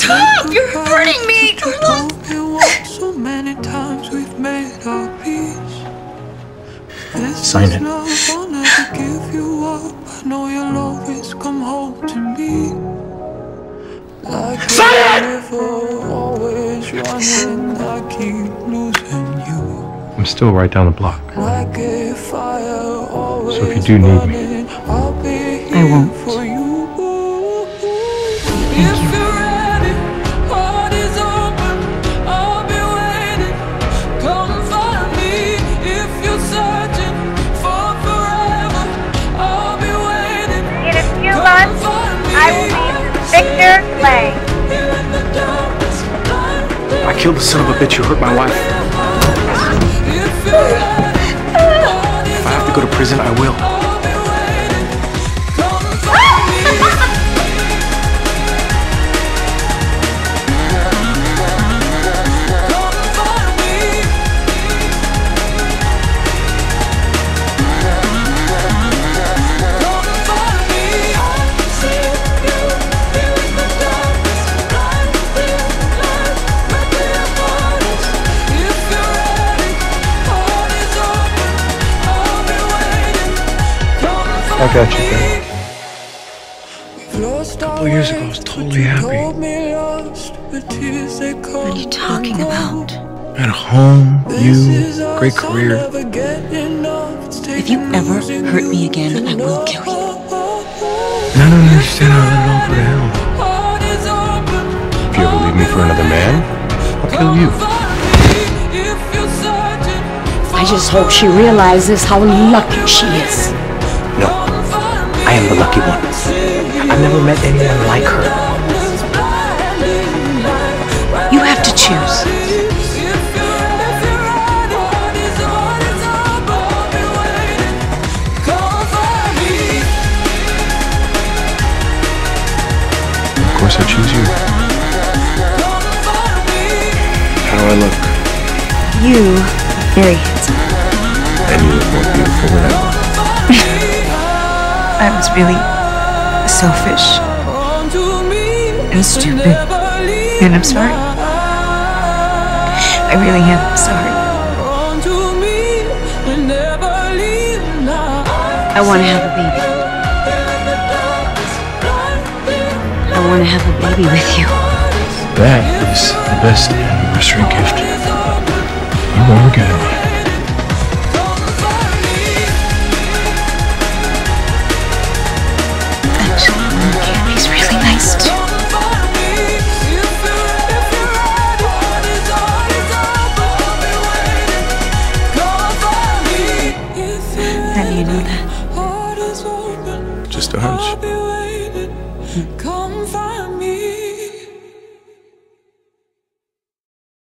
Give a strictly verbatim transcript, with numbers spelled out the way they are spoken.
Stop! You're hurting me, Carlos. So many times we've made our peace. Sign it. I never give you up. I know you'll always come home to me. Like Sign it! Always running, I keep losing you. I'm still right down the block. Like a fire, always So if you do need me, running, I'll be I won't. here for you. Thank you. I will be Victor Clay. I killed the son of a bitch who hurt my wife. If I have to go to prison, I will. I got you, babe. A couple of years ago, I was totally happy. What are you talking about? I had a home, you, great career. If you ever hurt me again, I will kill you. And I don't understand how I let it all go to hell. If you ever leave me for another man, I'll kill you. I just hope she realizes how lucky she is. No, I am the lucky one. I've never met anyone like her. You have to choose. Of course I choose you. How do I look? You are very handsome. And you look more beautiful than ever. I was really selfish and stupid, and I'm sorry. I really am sorry. I want to have a baby. I want to have a baby with you. That is the best anniversary gift you've ever given me. He's really nice too. How do you know that? Just a hunch. Come find me.